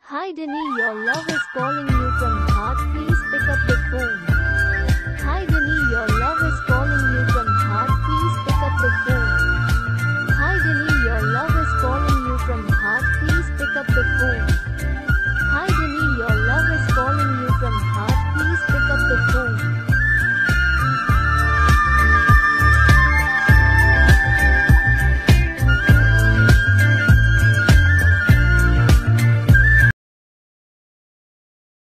Hi Denny, your love is calling you from heart. Please pick up the phone. Hi Denny, your